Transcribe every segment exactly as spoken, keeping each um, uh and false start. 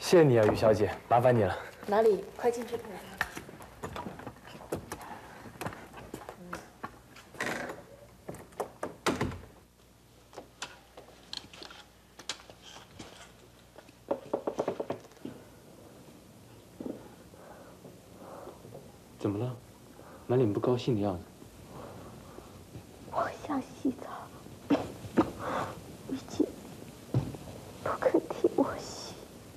谢谢你啊，于小姐，麻烦你了。 哪里？快进去看看。 怎么了？满脸不高兴的样子。 我想洗澡，于姐不肯替我洗。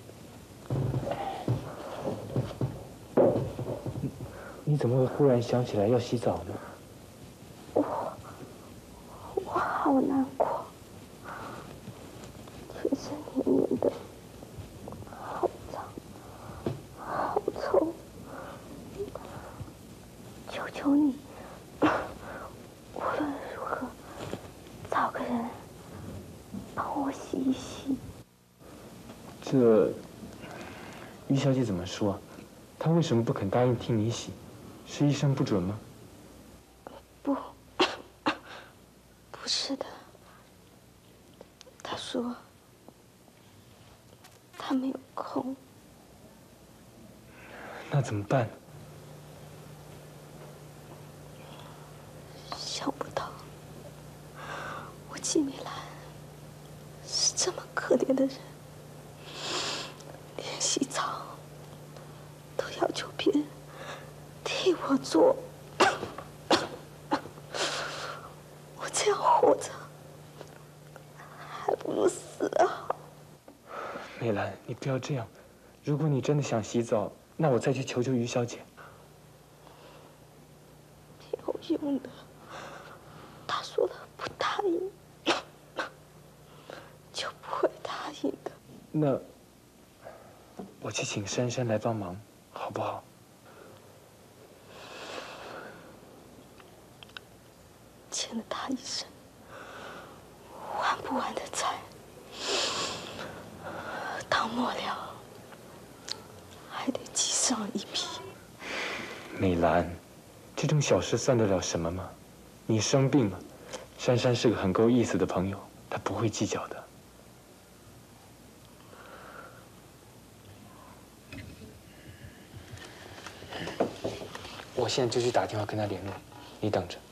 你怎么会忽然想起来要洗澡呢？ 我我好难过，全身黏黏的，好脏，好臭。 求求你，无论如何，找个人帮我洗一洗。 这于小姐怎么说？她为什么不肯答应替你洗？是医生不准吗？ 不，不是的。她说她没有空。 那怎么办？ 想不到，我季美兰是这么可怜的人，连洗澡都要求别人替我做。我这样活着，还不如死了好。 美兰，你不要这样。如果你真的想洗澡，那我再去求求于小姐。 没有用的。 他说了不答应，就不会答应的。 那我去请珊珊来帮忙，好不好？ 欠了他一生还不完的债，到末了还得记上一笔。 美兰，这种小事算得了什么吗？ 你生病了，珊珊是个很够意思的朋友，她不会计较的。我现在就去打电话跟她联络，你等着。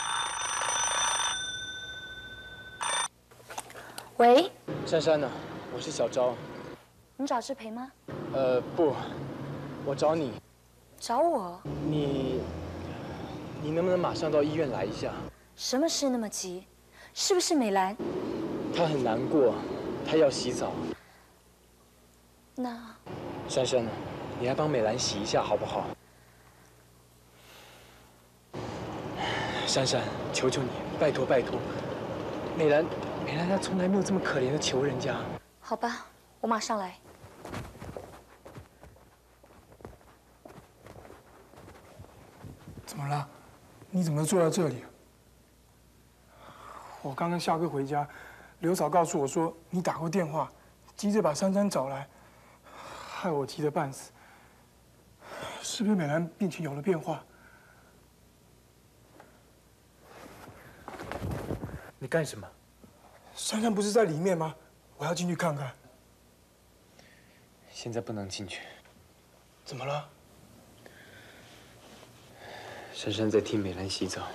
喂， 珊珊呢？我是小昭。 你找志培吗？ 呃，不，我找你。 找我？ 你，你能不能马上到医院来一下？ 什么事那么急？是不是美兰？ 她很难过，她要洗澡。 那珊珊呢？你来帮美兰洗一下好不好？珊珊，求求你，拜托拜托。美兰，美兰她从来没有这么可怜的求人家。 好吧，我马上来。 怎么了？你怎么坐在这里？ 我刚刚下课回家，刘嫂告诉我说你打过电话，急着把珊珊找来，害我急得半死。是不是美兰病情有了变化？ 你干什么？ 珊珊不是在里面吗？我要进去看看。 现在不能进去。 怎么了？ 珊珊在替美兰洗澡。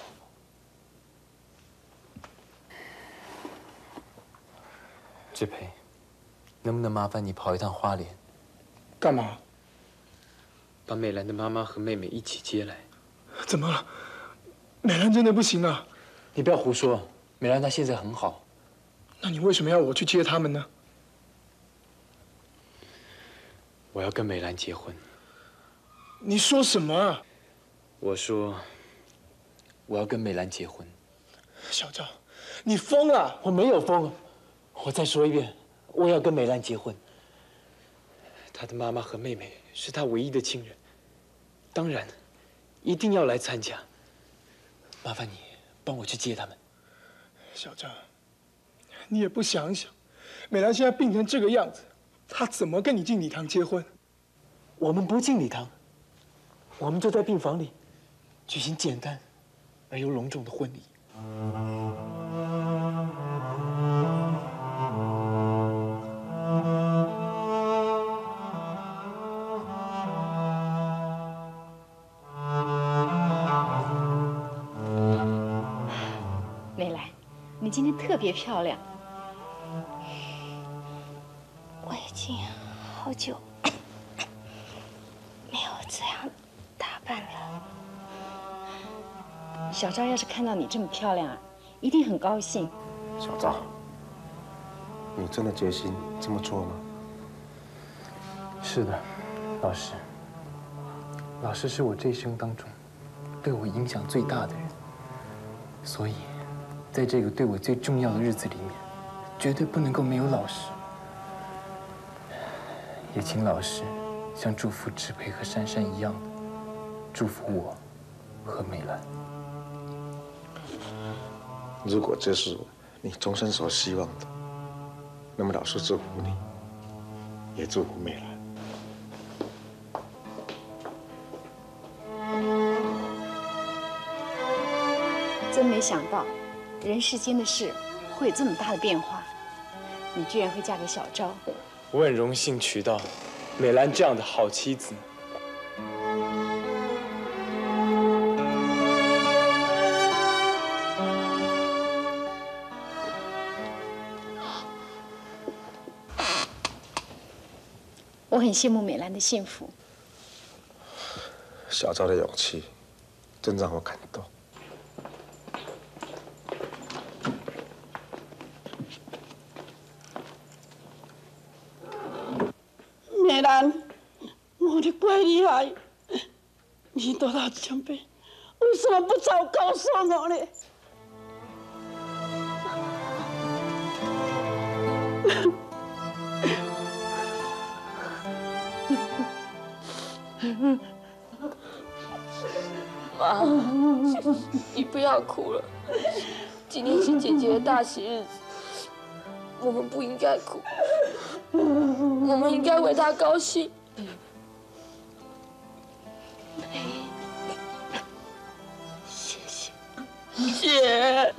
志培，能不能麻烦你跑一趟花莲？ 干嘛？ 把美兰的妈妈和妹妹一起接来。 怎么了？美兰真的不行了？ 你不要胡说，美兰她现在很好。 那你为什么要我去接他们呢？ 我要跟美兰结婚。 你说什么？ 我说，我要跟美兰结婚。 小赵，你疯了！ 我没有疯。 我再说一遍，我要跟美兰结婚。她的妈妈和妹妹是她唯一的亲人，当然，一定要来参加。麻烦你帮我去接他们。 小张，你也不想想，美兰现在病成这个样子，她怎么跟你进礼堂结婚？ 我们不进礼堂，我们就在病房里举行简单而又隆重的婚礼。 今天特别漂亮。 我已经好久没有这样打扮了。 小昭要是看到你这么漂亮啊，一定很高兴。 小昭，你真的决心这么做吗？ 是的，老师。老师是我这一生当中对我影响最大的人，所以，在这个对我最重要的日子里面，绝对不能够没有老师。也请老师像祝福志培和珊珊一样的祝福我和美兰。 如果这是你终身所希望的，那么老师祝福你，也祝福美兰。 真没想到，人世间的事会有这么大的变化。你居然会嫁给小昭， 我很荣幸娶到美兰这样的好妻子。 我很羡慕美兰的幸福。 小昭的勇气，真让我感动。 美兰，我的乖女孩，你得到奖杯，为什么不早告诉我呢？ 妈，你不要哭了。今天是姐姐的大喜日子，我们不应该哭，我们应该为她高兴。 谢谢，姐。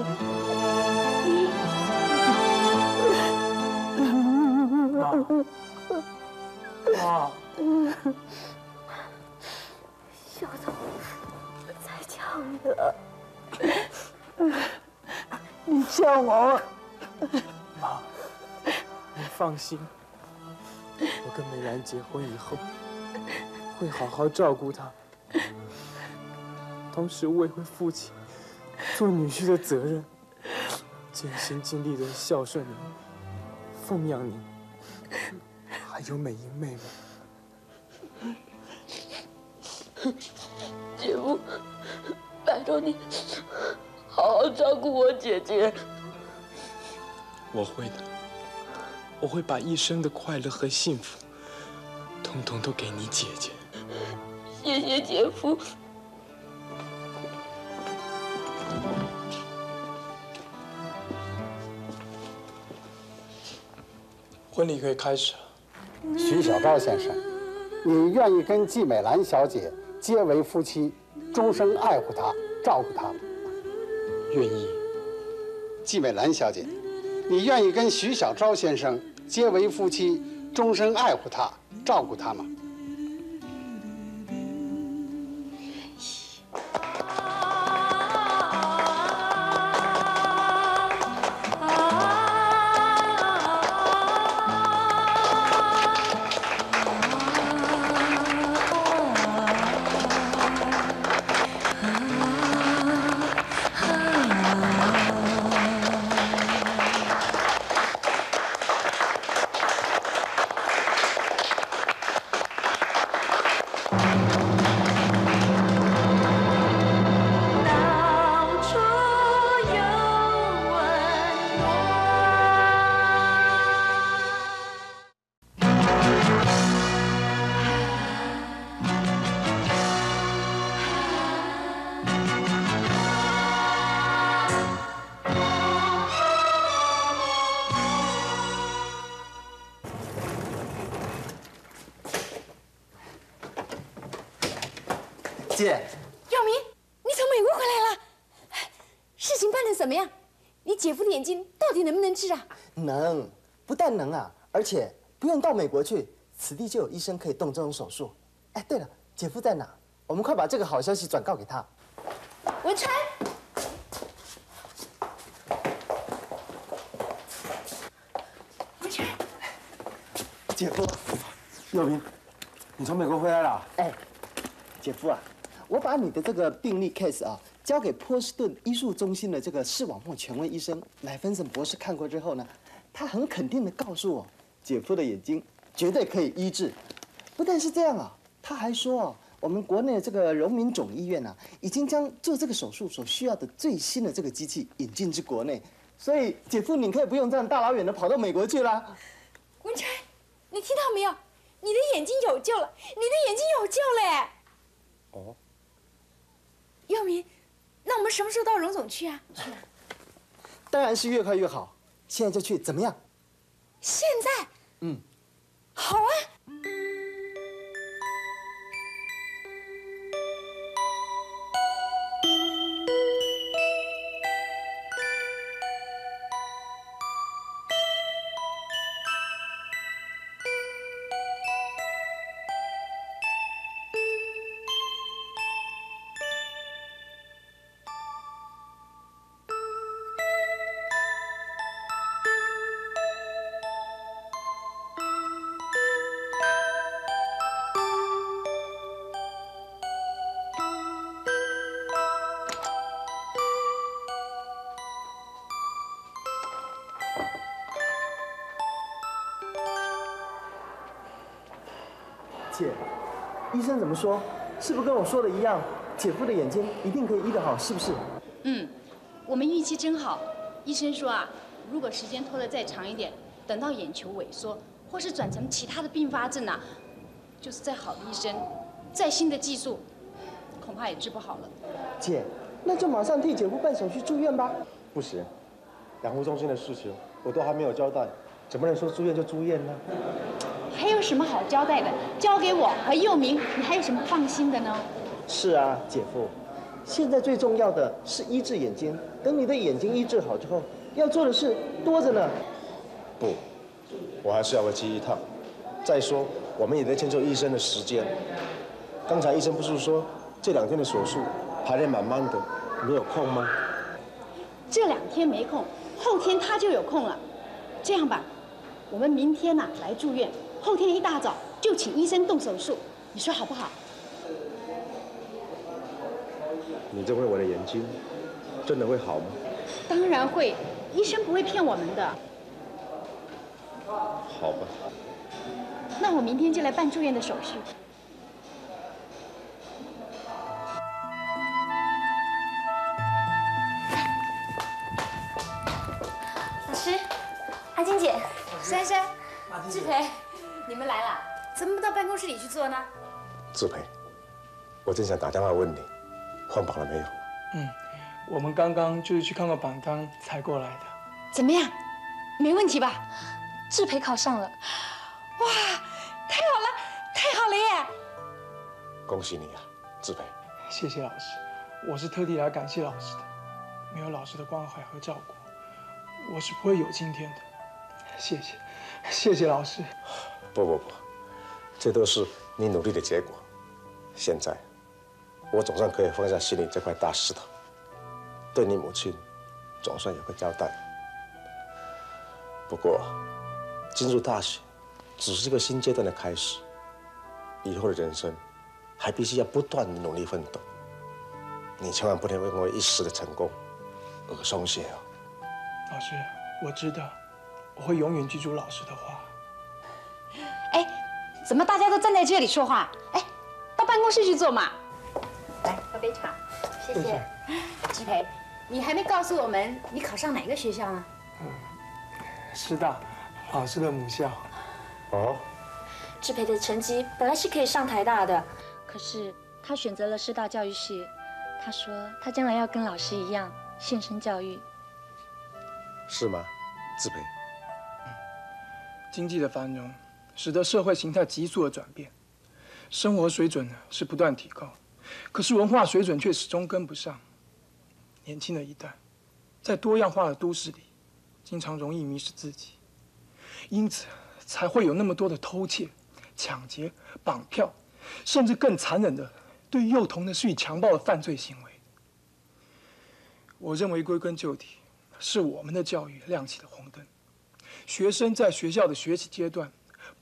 妈， 小昭在叫你了。 你叫我？ 妈，你放心，我跟美兰结婚以后，会好好照顾她，同时我也会负起做女婿的责任，尽心尽力的孝顺您，奉养您，还有美英妹妹。 姐夫，拜托你好好照顾我姐姐。 我会的，我会把一生的快乐和幸福，统统都给你姐姐。 谢谢姐夫。 婚礼可以开始了。 徐小昭先生，你愿意跟季美兰小姐结为夫妻，终生爱护她、照顾她吗？ 愿意。 季美兰小姐，你愿意跟徐小昭先生结为夫妻，终生爱护她、照顾她吗？ 姐， 耀明，你从美国回来了，事情办得怎么样？你姐夫的眼睛到底能不能治啊？ 能，不但能啊，而且不用到美国去，此地就有医生可以动这种手术。哎，对了，姐夫在哪？我们快把这个好消息转告给他。 文川， 姐夫， 佑明，你从美国回来了？ 哎，姐夫啊，我把你的这个病例 case 啊，交给波士顿医术中心的这个视网膜权威医生莱芬森博士看过之后呢，他很肯定的告诉我，姐夫的眼睛绝对可以医治。不但是这样啊，他还说啊，我们国内的这个荣民总医院啊，已经将做这个手术所需要的最新的这个机器引进至国内，所以姐夫你可以不用这样大老远的跑到美国去啦。 文成，你听到没有？你的眼睛有救了，你的眼睛有救了耶！ 哦。 佑明，那我们什么时候到荣总去啊？ 当然是越快越好，现在就去，怎么样？ 现在？ 嗯， 好啊。 姐，医生怎么说？是不是跟我说的一样？姐夫的眼睛一定可以医得好，是不是？ 嗯，我们运气真好。医生说啊，如果时间拖得再长一点，等到眼球萎缩，或是转成其他的并发症啊，就是再好的医生，再新的技术，恐怕也治不好了。 姐，那就马上替姐夫办手续住院吧。 不行，养护中心的事情我都还没有交代，怎么能说住院就住院呢？ 还有什么好交代的？交给我和佑明，你还有什么放心的呢？ 是啊，姐夫，现在最重要的是医治眼睛。等你的眼睛医治好之后，要做的事多着呢。 不，我还是要回去一趟。再说，我们也得迁就医生的时间。刚才医生不是说这两天的手术排得满满的，没有空吗？ 这两天没空，后天他就有空了。这样吧，我们明天呐、啊、来住院。后天一大早就请医生动手术，你说好不好？ 你认为我的眼睛真的会好吗？ 当然会，医生不会骗我们的。 好吧。 那我明天就来办住院的手续。 老师，阿金姐， 珊珊，志培。你们来了，怎么不到办公室里去坐呢？ 志培，我正想打电话问你，换榜了没有？ 嗯，我们刚刚就是去看过榜单才过来的。 怎么样？没问题吧？ 志培考上了。 哇，太好了，太好了耶！ 恭喜你啊，志培。 谢谢老师，我是特地来感谢老师的。没有老师的关怀和照顾，我是不会有今天的。谢谢，谢谢老师。 不不不，这都是你努力的结果。现在，我总算可以放下心里这块大石头，对你母亲，总算有个交代。不过，进入大学只是一个新阶段的开始，以后的人生还必须要不断的努力奋斗。你千万不能因为一时的成功而松懈哦。 老师，我知道，我会永远记住老师的话。 哎，怎么大家都站在这里说话？哎，到办公室去坐嘛。来，喝杯茶。 谢谢。志培，你还没告诉我们你考上哪个学校呢？ 嗯，师大，老师的母校。 哦。 志培的成绩本来是可以上台大的，可是他选择了师大教育系。他说他将来要跟老师一样献身教育。 是吗，志培？ 经济的繁荣使得社会形态急速的转变，生活水准呢是不断提高，可是文化水准却始终跟不上。年轻的一代在多样化的都市里，经常容易迷失自己，因此才会有那么多的偷窃、抢劫、绑票，甚至更残忍的对幼童的施以强暴的犯罪行为。我认为归根究底，是我们的教育亮起了红灯。学生在学校的学习阶段，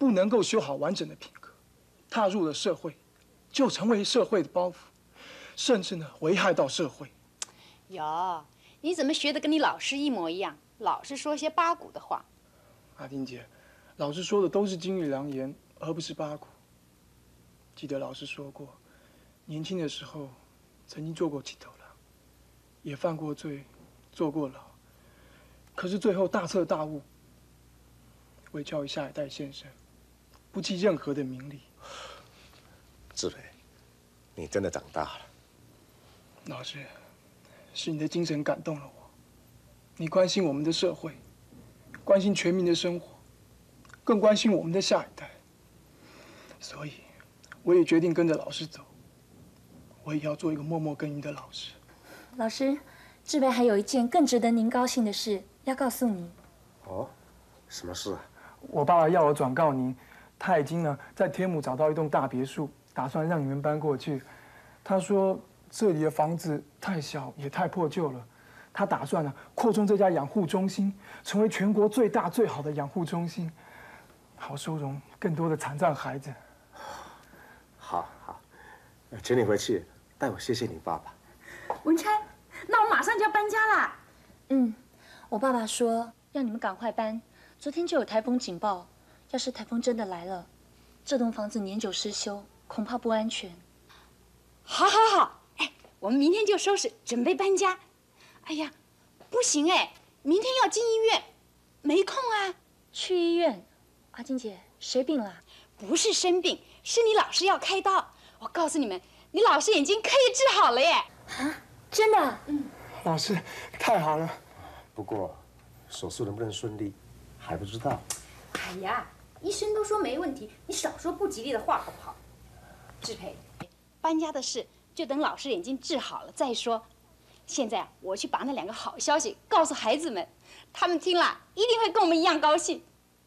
不能够修好完整的品格，踏入了社会，就成为社会的包袱，甚至呢危害到社会。 有，你怎么学的跟你老师一模一样？老是说些八股的话。 阿丁姐，老师说的都是金玉良言，而不是八股。记得老师说过，年轻的时候曾经做过几头狼，也犯过罪，坐过牢，可是最后大彻大悟，为教育下一代献身，不计任何的名利。 志培，你真的长大了。 老师，是你的精神感动了我，你关心我们的社会，关心全民的生活，更关心我们的下一代，所以我也决定跟着老师走。我也要做一个默默耕耘的老师。 老师，志培还有一件更值得您高兴的事要告诉您。 哦，什么事啊？ 我爸爸要我转告您，他已经呢在天母找到一栋大别墅，打算让你们搬过去。他说这里的房子太小也太破旧了，他打算呢扩充这家养护中心，成为全国最大最好的养护中心，好收容更多的残障孩子。 好好，请你回去代我谢谢你爸爸。 文钗，那我马上就要搬家啦。 嗯，我爸爸说要你们赶快搬，昨天就有台风警报，要是台风真的来了，这栋房子年久失修，恐怕不安全。 好，好，好，哎，我们明天就收拾，准备搬家。哎呀，不行哎，明天要进医院，没空啊。 去医院？阿金姐，谁病了？ 不是生病，是你老师要开刀。我告诉你们，你老师眼睛可以治好了耶！ 啊，真的？ 嗯。 老师，太好了。 不过，手术能不能顺利，还不知道。 哎呀，医生都说没问题，你少说不吉利的话好不好？志培，搬家的事就等老师眼睛治好了再说。现在啊，我去把那两个好消息告诉孩子们，他们听了一定会跟我们一样高兴。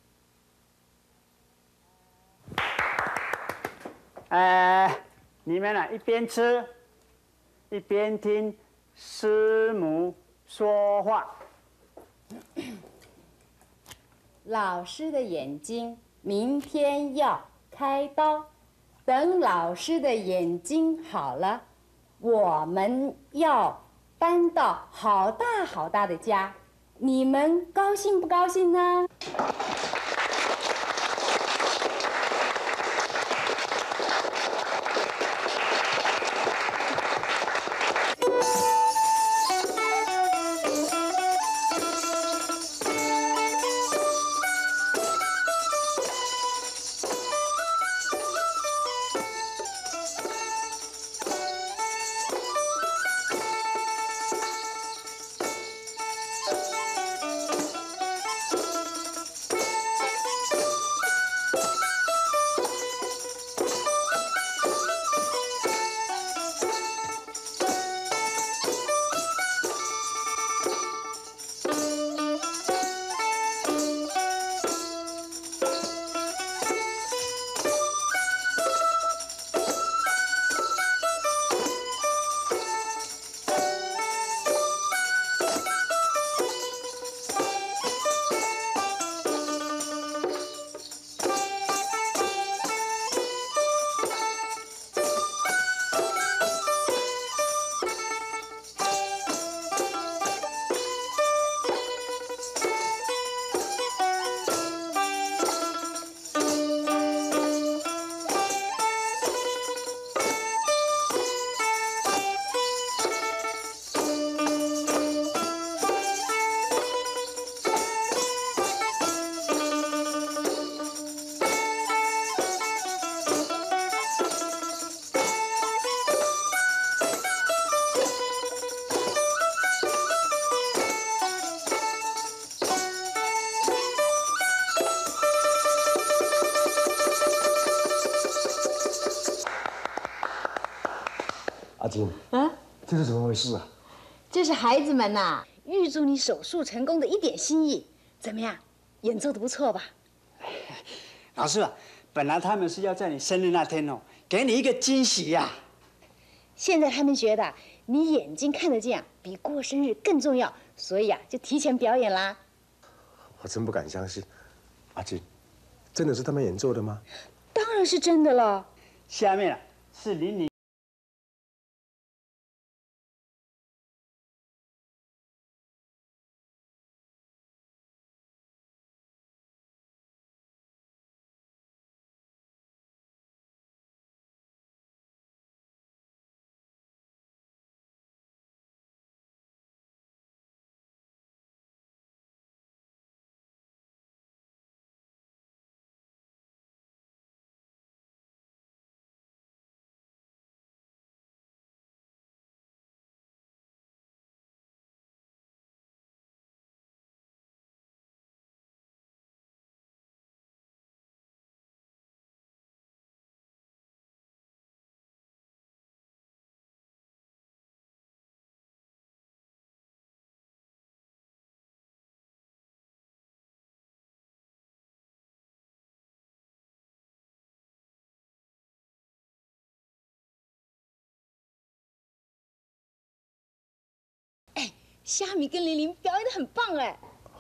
呃，你们啊一边吃，一边听师母说话。 老师的眼睛明天要开刀，等老师的眼睛好了，我们要搬到好大好大的家，你们高兴不高兴呢？ 阿金， 啊， 这是怎么回事啊？ 这是孩子们呐、啊， 预祝你手术成功的一点心意，怎么样？演奏的不错吧？ 老师啊，本来他们是要在你生日那天哦，给你一个惊喜呀、啊。 现在他们觉得你眼睛看得见啊，比过生日更重要，所以啊，就提前表演啦。 我真不敢相信，阿金， 真的是他们演奏的吗？ 当然是真的了。 下面啊是林林。 虾米跟玲玲表演的很棒哎，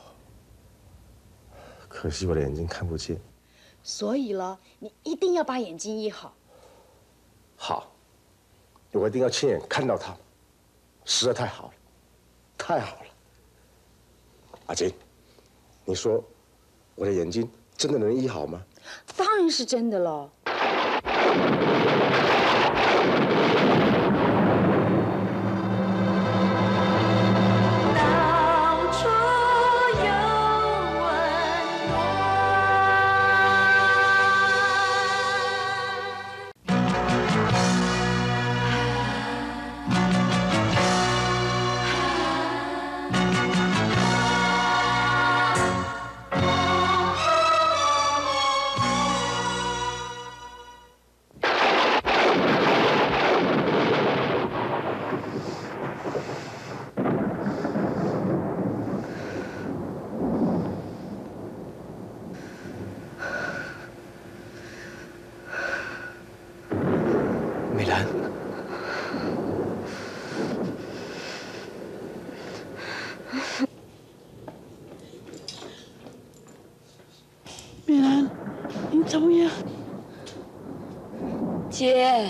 可惜我的眼睛看不见。 所以了，你一定要把眼睛医好。 好，我一定要亲眼看到他，实在太好了，太好了。阿金，你说我的眼睛真的能医好吗？ 当然是真的了。 美兰， 美兰，你怎么样？ 姐，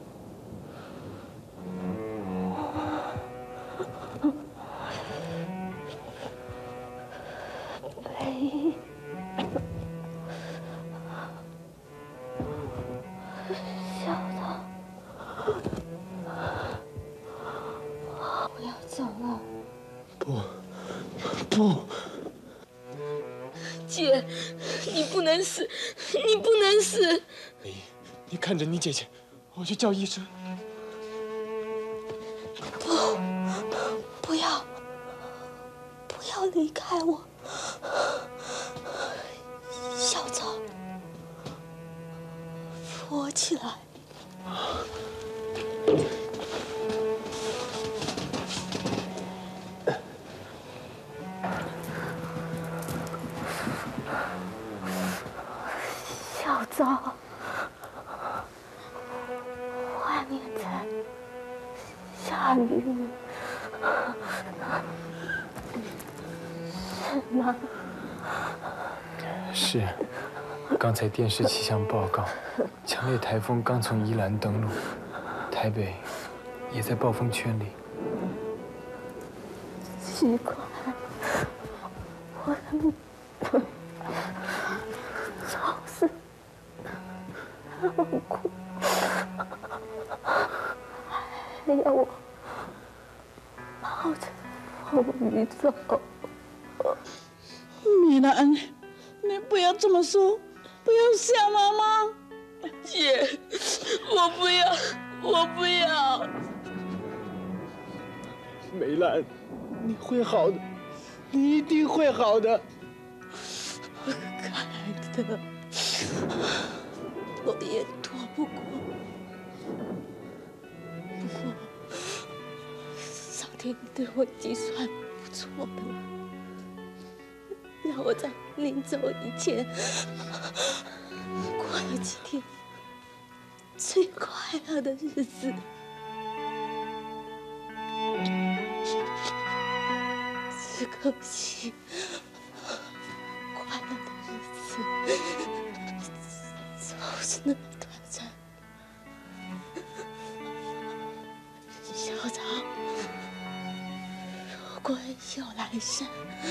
喂，小的。 我要走了。 不，不， 姐，你不能死，你不能死！ 你，你看着你姐姐，我去叫医生。 不，不要，不要离开我，小草，扶我起来。 小枣，外面在下雨，是吗？ 是，刚才电视气象报告，强烈台风刚从宜兰登陆，台北也在暴风圈里。 奇怪，我的命总是让我哭，还要我冒着风雨走。 米兰，你不要这么说，不要吓妈妈。 姐，我不要，我不要。 梅兰，你会好的，你一定会好的。 凯特，我也躲不过。不过，上天对我已经算不错的了。 让我在临走以前过了几天最快乐的日子。只可惜，快乐的日子那么短暂。小草，如果有来生，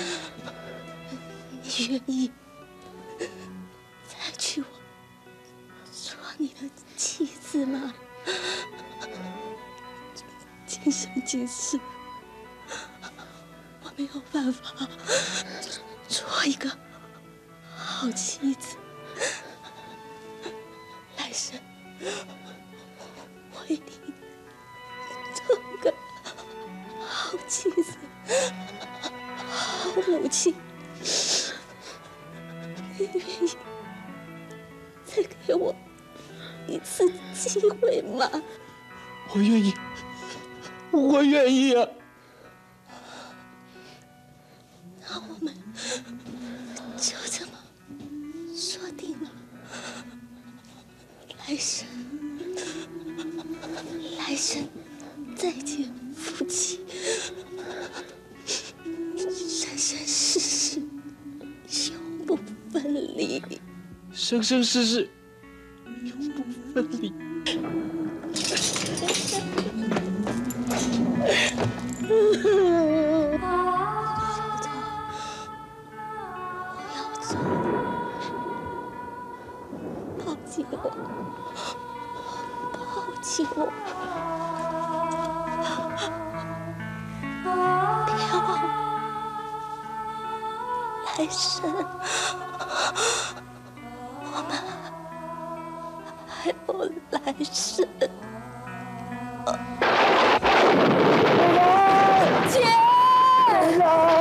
你愿意再娶我做你的妻子吗？今生今世，我没有办法做一个好妻子。来生，我一定做一个好妻子、好母亲。你愿意再给我一次机会吗？ 我愿意，我愿意啊！ 那我们就这么说定了。来生，来生再见夫妻，生生世世永不分离， 生生世世永不分离。 抱紧我，抱紧我，别忘来生，我们还有来生。姐，妹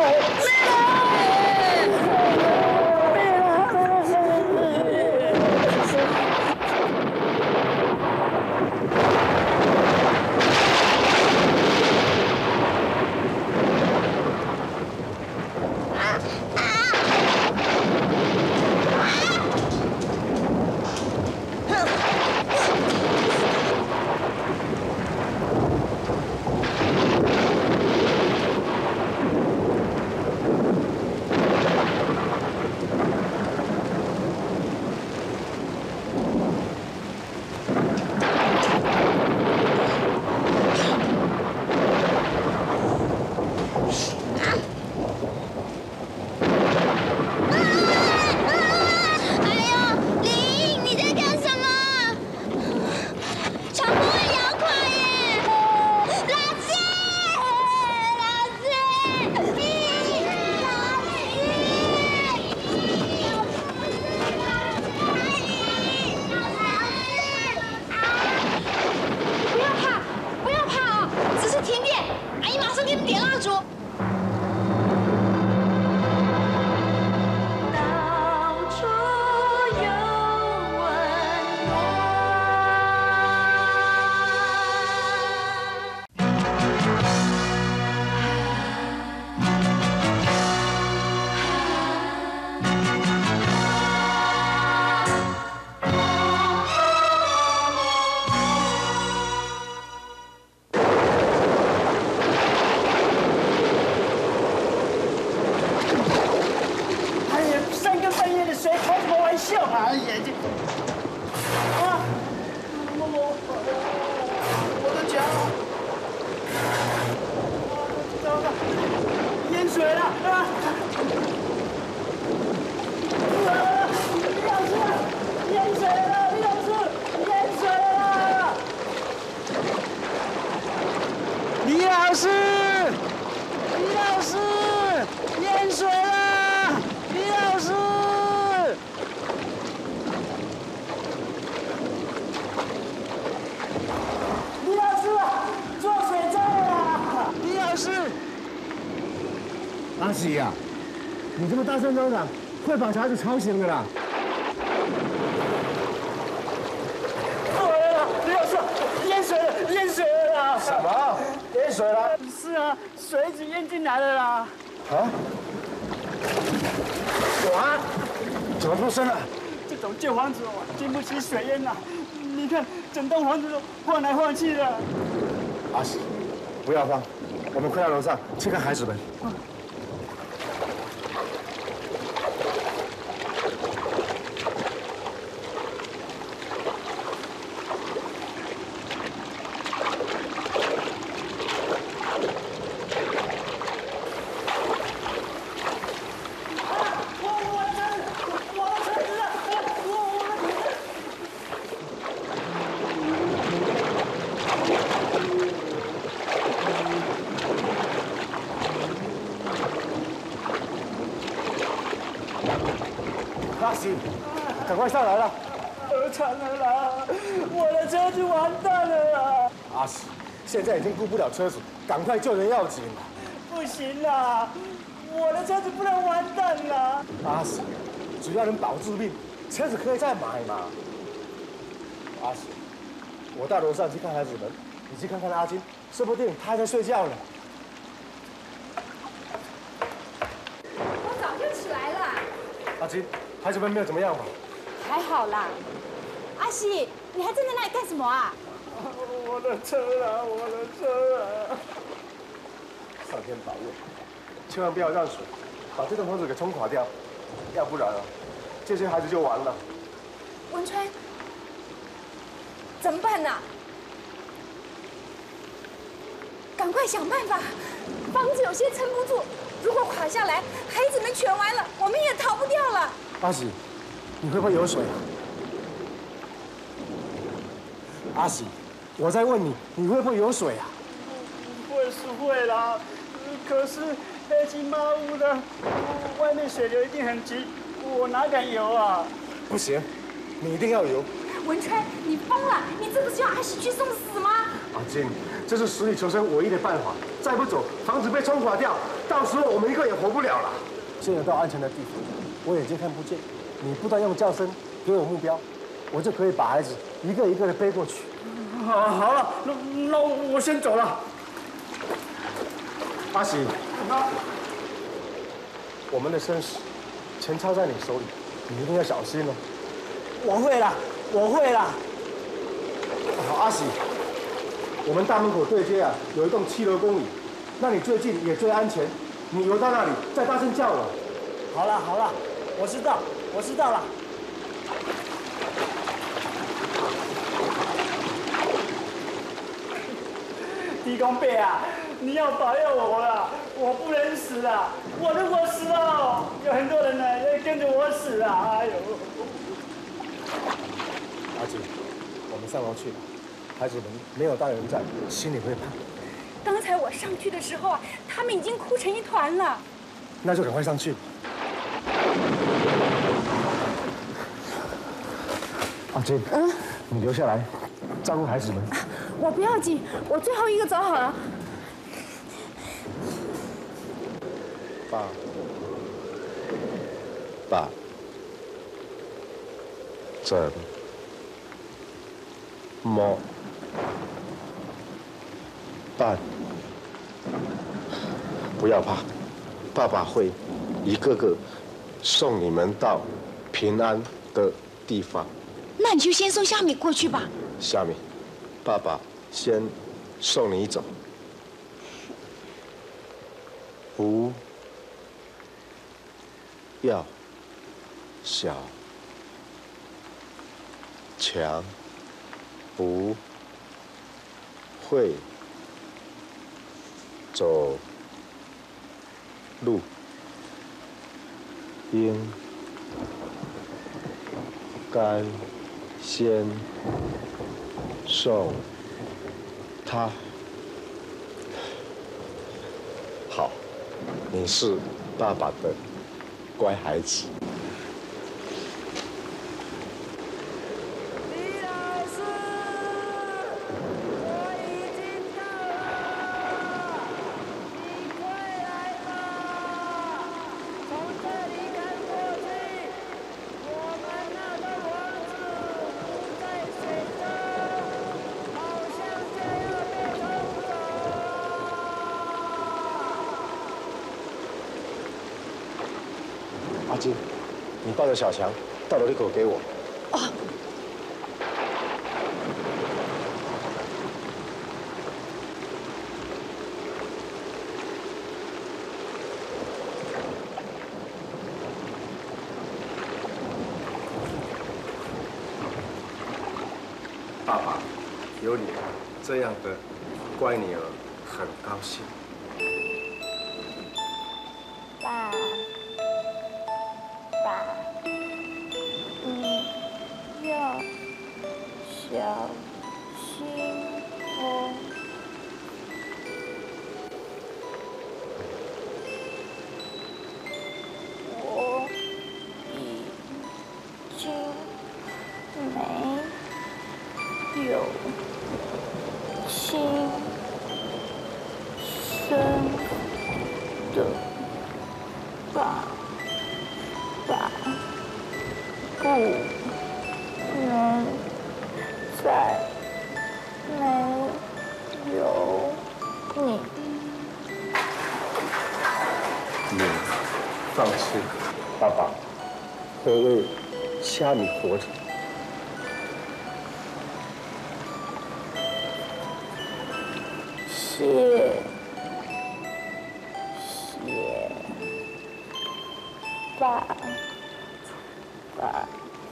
阿喜呀，你这么大声嚷嚷，会把小孩子吵醒的啦！ 来了，李老师，淹水了，淹水了啦！ 什么？淹水了？ 是啊，水一直淹进来了啦！ 啊？有啊？怎么出声了？ 这种旧房子哦，经不起水淹呐！你看，整栋房子都晃来晃去的。 阿喜，不要慌，我们快到楼上去看孩子们。 嗯阿喜，赶快上来了！ 惨了啦！我的车子完蛋了啦！ 阿喜，现在已经顾不了车子，赶快救人要紧。 不行啦，我的车子不能完蛋啦！ 阿喜，只要能保住命，车子可以再买嘛。阿喜，我到楼上去看孩子们，你去看看阿金，说不定他还在睡觉呢。 我早就起来了。 阿金，孩子们没有怎么样吧？ 还好啦。阿喜，你还站在那里干什么啊？ 我的车啊，我的车啊！ 上天保佑，千万不要让水把这栋房子给冲垮掉，要不然啊，这些孩子就完了。 文川，怎么办呢？赶快想办法，房子有些撑不住，如果垮下来，孩子们全完了，我们也逃不掉了。 阿喜，你会不会有水啊？阿喜，我在问你，你会不会有水啊？ 会是会啦，可是黑漆麻乌的，外面水流一定很急，我哪敢游啊？ 不行，你一定要游。 文川，你疯了！你这不是要阿喜去送死吗？ 阿金，这是死里求生唯一的办法，再不走，房子被冲垮掉，到时候我们一个也活不了了。现在到安全的地方，我眼睛看不见，你不断用叫声给我目标，我就可以把孩子一个一个的背过去。 好，好了，那那我先走了。 阿喜，我们的生死钱操在你手里，你一定要小心哦。 我会啦，我会啦。 好，阿喜，我们大门口对街啊有一栋七楼公寓，那里最近也最安全，你游到那里再大声叫我。 好了好了，我知道，我知道了。狄公伯啊，你要保佑我啦！我不能死啊！我如果死了，有很多人呢要跟着我死啊！哎呦！ 阿锦，我们上楼去吧。孩子们没有大人在，心里会怕。 刚才我上去的时候啊，他们已经哭成一团了。 那就赶快上去。阿锦，嗯，你留下来照顾孩子们。 我不要紧，我最后一个走好了。 爸，爸，怎么办？不要怕，爸爸会一个个送你们到平安的地方。 那你就先送夏米过去吧。 夏米，爸爸先送你走。不要小强不会走路，应该先送他。好，你是爸爸的乖孩子。 李老师，我已经到了，你快来吧！从这里看过去，我们那个王子在水中，好像就要被冲走阿金，你抱着小强到楼梯口给我。 哦。 爸爸有你这样的乖女儿，很高兴。 爸，爸，你要小心哦。我已没有亲生的爸爸，不能再没有你。 你放心，爸爸会为家里活着。 谢谢爸爸。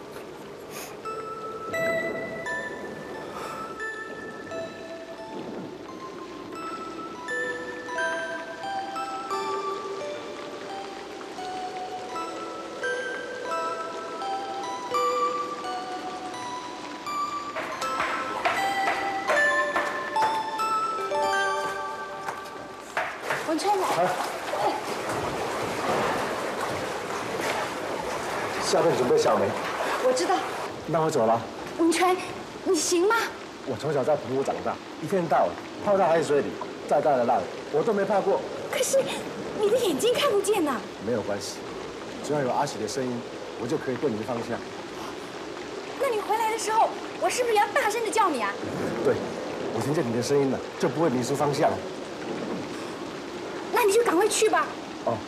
文川来。 下面准备小梅。 我知道。 那我走了。 文川，你行吗？ 我从小在澎湖长大，一天到晚泡在海水里，再大的浪我都没怕过。 可是你的眼睛看不见呐。 没有关系，只要有阿喜的声音，我就可以对你方向。 那你回来的时候，我是不是要大声的叫你啊？ 对，我听见你的声音了，就不会迷失方向。 那你就赶快去吧。 哦。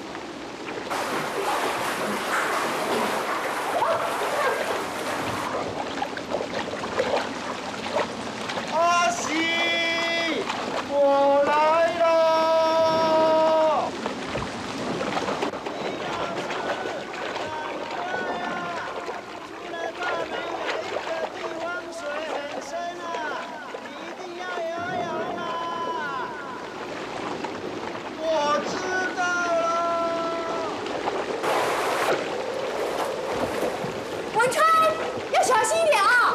阿喜，我来了！除了大门有一个地方水很深啊，你一定要游泳啊！我知道了。 文川，要小心一点啊！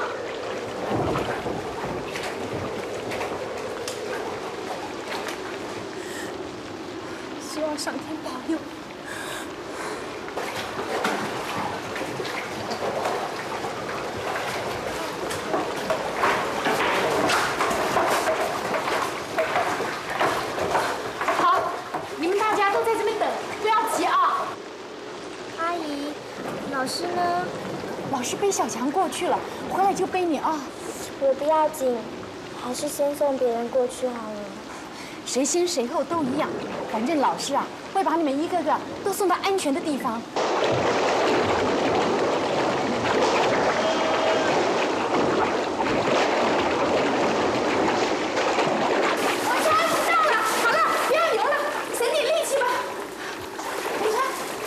希望上天保佑。好，你们大家都在这边等，不要急啊。 阿姨，老师呢？ 老师背小强过去了，回来就背你啊。 我不要紧，还是先送别人过去好了。 谁先谁后都一样，反正老师啊会把你们一个个都送到安全的地方。文川，到了，好了，不要游了，省点力气吧。文川，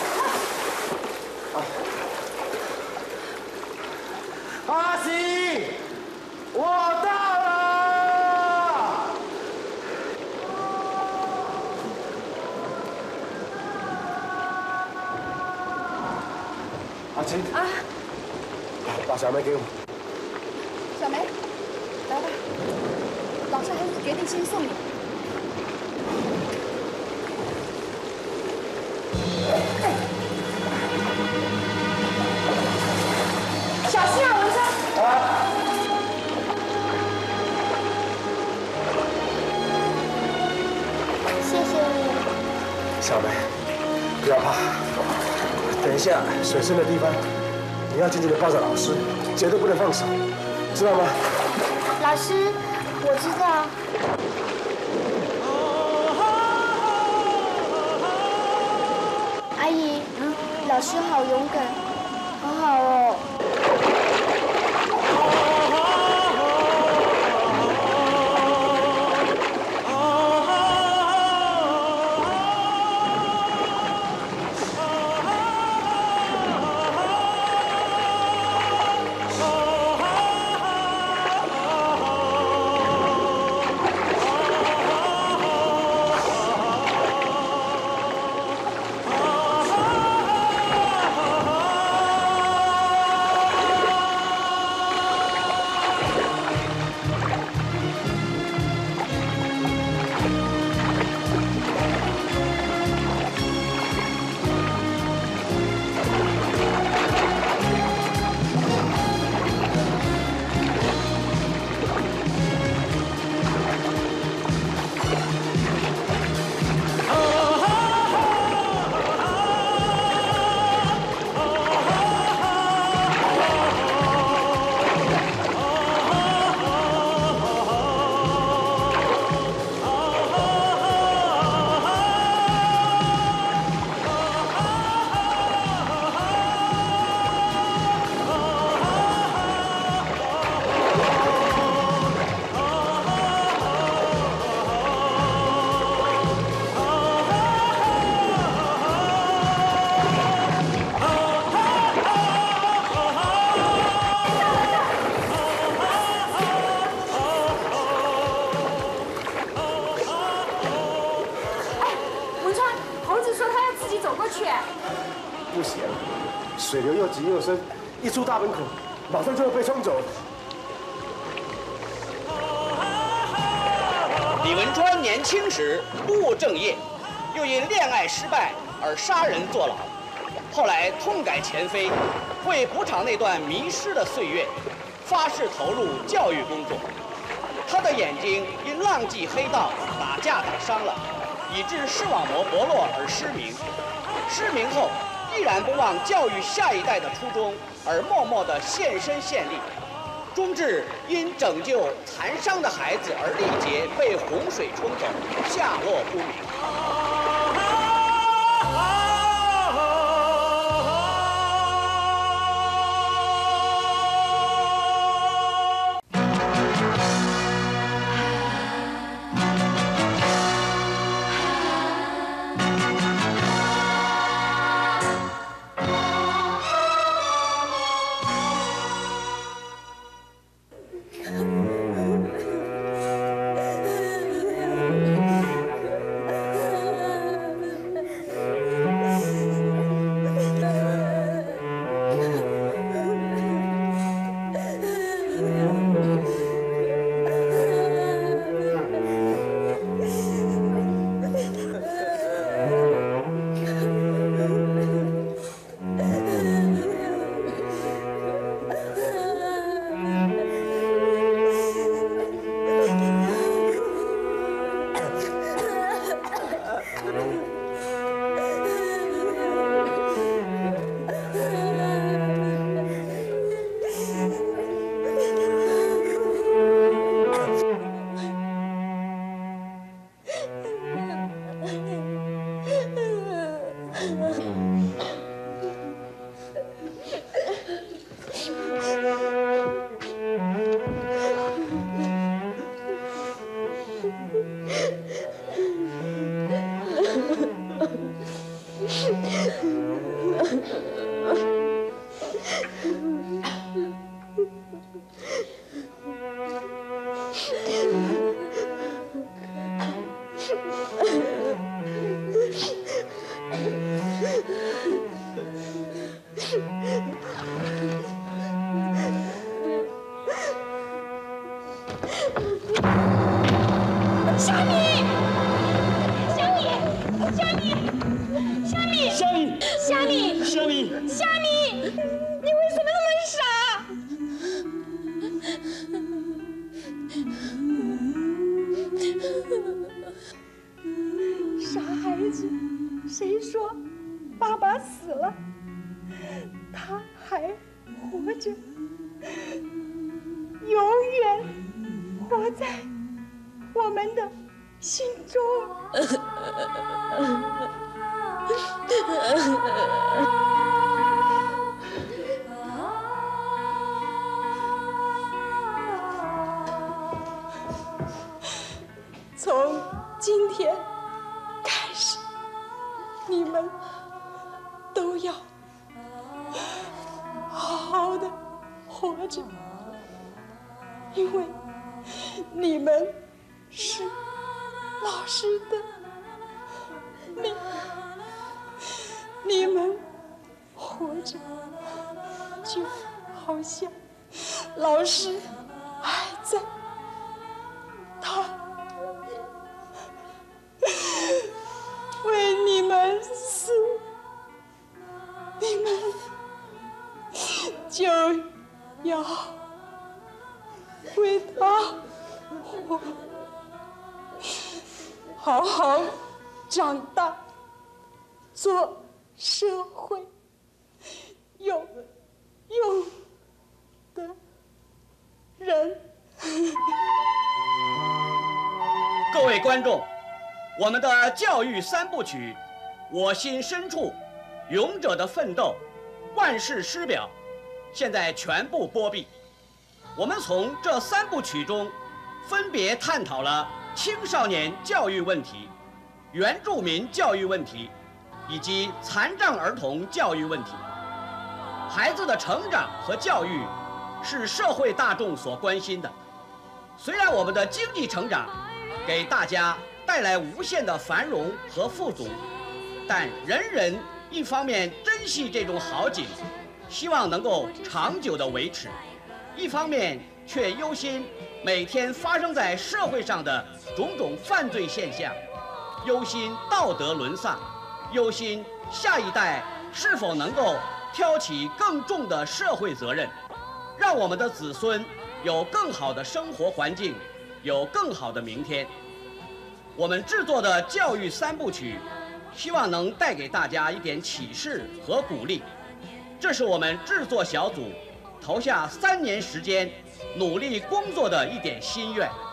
阿喜，我到了。 阿青啊， 把小梅给我。 小梅，来吧，老师还是决定先送你。小心啊，文川！ 啊！ 谢谢你。 小梅，不要怕。等一下，水深的地方，你要紧紧的抱着老师，绝对不能放手，知道吗？ 老师，我知道。阿姨，老师好勇敢，好好哦。 啊又急又深，一出大门口，马上就要被冲走了。 李文川年轻时不务正业，又因恋爱失败而杀人坐牢，后来痛改前非，为补偿那段迷失的岁月，发誓投入教育工作。他的眼睛因浪迹黑道、打架打伤了，以致视网膜剥落而失明。失明后，依然不忘教育下一代的初衷，而默默地献身献力，终至因拯救残伤的孩子而力竭，被洪水冲走，下落不明。 小米，小米，小米，小米， 小米， 小米， 小米， 小米，你为什么那么傻？傻孩子，谁说爸爸死了？他还活着，永远活在我们的心中。从今天开始，你们都要好好的活着，因为你们是老师的命，你们活着就好像老师还在，他为你们死，你们就要为他活，好好长大，做社会有用的人。 各位观众，我们的教育三部曲《我心深处》《勇者的奋斗》《万世师表》现在全部播毕。我们从这三部曲中分别探讨了青少年教育问题、原住民教育问题以及残障儿童教育问题。孩子的成长和教育是社会大众所关心的。虽然我们的经济成长给大家带来无限的繁荣和富足，但人人一方面珍惜这种好景， 希望能够长久的维持，一方面却忧心每天发生在社会上的种种犯罪现象，忧心道德沦丧，忧心下一代是否能够挑起更重的社会责任，让我们的子孙有更好的生活环境，有更好的明天。我们制作的教育三部曲，希望能带给大家一点启示和鼓励。这是我们制作小组投下三年时间努力工作的一点心愿。